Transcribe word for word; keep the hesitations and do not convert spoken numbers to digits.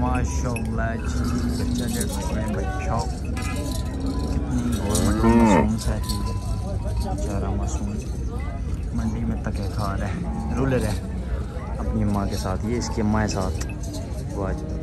माशाल्लाह जी, बच्चा डेढ़ सकते हैं बच्चा। कितनी गवर्नमेंट मासूम सा है बेचारा, मासूम मंडी में तके खा रहा है, रुल रहा है अपनी माँ के साथ। ये इसकी माँ के साथ वाह